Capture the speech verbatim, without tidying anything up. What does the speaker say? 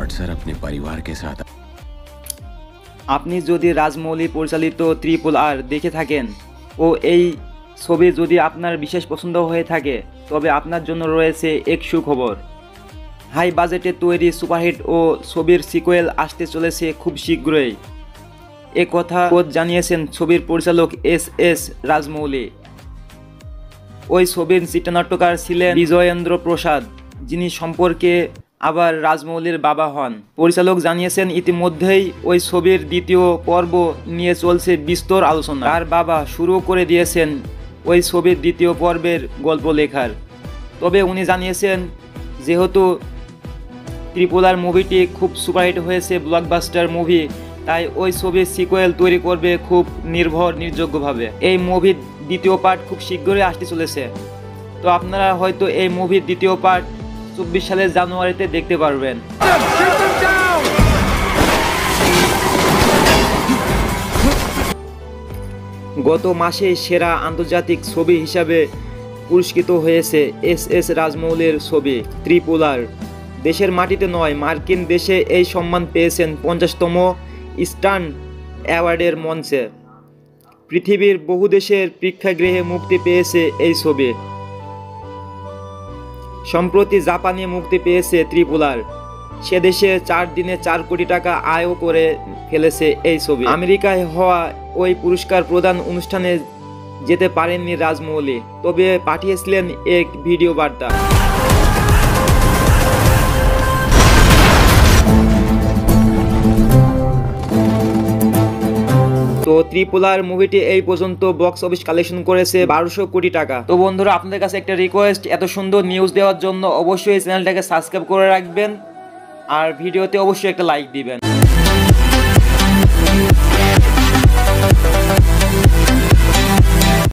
अक्सर अपने परिवार के साथ। আপনি যদি রাজমৌলি পরিচালিত ত্রিপল আর দেখে থাকেন ও এই ছবি যদি আপনার বিশেষ পছন্দ হয়ে থাকে তবে আপনার জন্য রয়েছে এক সুখবর। হাই বাজেটে তৈরি সুপারহিট ও ছবির সিকুয়েল আসতে চলেছে খুব শীঘ্রই। এ কথা জানিয়েছেন ছবির পরিচালক এস এস রাজমৌলি। ওই ছবির চিত্রনাট্যকার ছিলেন বিজয়েন্দ্র প্রসাদ, যিনি সম্পর্কে আবার রাজমৌলির বাবা হন। পরিচালক জানিয়েছেন ইতিমধ্যেই ওই ছবির দ্বিতীয় পর্ব নিয়ে চলছে বিস্তর আলোচনা। তার বাবা শুরু করে দিয়েছেন ওই ছবির দ্বিতীয় পর্বের গল্প লেখার। তবে উনি জানিয়েছেন যেহেতু ত্রিপল আর মুভিটি খুব সুপারহিট হয়েছে, ব্লকবাস্টার মুভি, তাই ওই ছবির সিকুয়েল তৈরি করবে খুব নির্ভর নির্যোগ্যভাবে। এই মুভির দ্বিতীয় পার্ট খুব শীঘ্রই আসতে চলেছে। তো আপনারা হয়তো এই মুভির দ্বিতীয় পার্ট চব্বিশ সালের জানুয়ারিতে দেখতে পারবেন। গত মাসে সেরা আন্তর্জাতিক ছবি হিসাবে পুরস্কৃত হয়েছে এস এস রাজমৌলির ছবি ত্রিপল আর। দেশের মাটিতে নয়, মার্কিন দেশে এই সম্মান পেয়েছেন পঞ্চাশতম স্টান অ্যাওয়ার্ডের মঞ্চে। পৃথিবীর বহু দেশের প্রেক্ষাগৃহে মুক্তি পেয়েছে এই ছবি। সম্প্রতি জাপানে মুক্তি পেয়েছে ত্রিপল আর। সে দেশে চার দিনে চার কোটি টাকা আয়ও করে ফেলেছে এই ছবি। আমেরিকায় হওয়া ওই পুরস্কার প্রদান অনুষ্ঠানে যেতে পারেননি রাজমৌলি, তবে পাঠিয়েছিলেন এক ভিডিও বার্তা। তো ত্রিপল আর মুভিটি এই পর্যন্ত বক্স অফিস কালেকশন করেছে বারোশো কোটি টাকা। তো বন্ধুরা, আপনাদের কাছে একটা রিকোয়েস্ট, এত সুন্দর নিউজ দেওয়ার জন্য অবশ্যই এই চ্যানেলটাকে সাবস্ক্রাইব করে রাখবেন আর ভিডিওতে অবশ্যই একটা লাইক দিবেন।